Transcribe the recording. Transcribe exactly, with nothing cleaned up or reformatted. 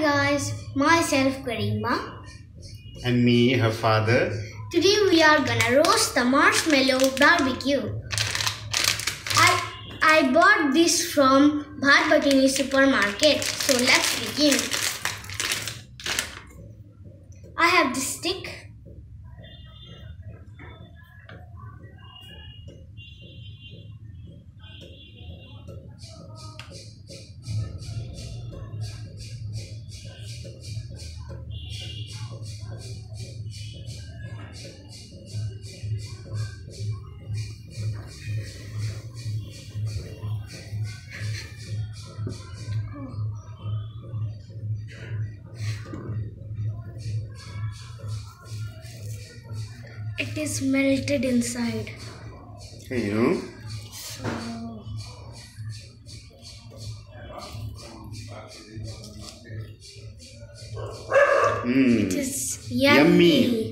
guys, myself Karima. And me, her father. Today we are gonna roast the marshmallow barbecue. I I bought this from Bhat Batini supermarket. So let's begin. I have this stick. It is melted inside. Hey, you know. So, Mm. it is yummy. Yummy.